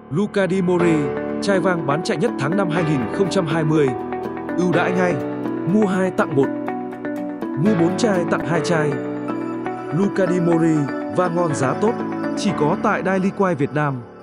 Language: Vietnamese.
Luca Di Mori, chai vang bán chạy nhất tháng 5 2020. Ưu đãi ngay, mua 2 tặng 1. Mua 4 chai tặng 2 chai. Luca Di Mori, vang ngon giá tốt, chỉ có tại Daily Quai Việt Nam.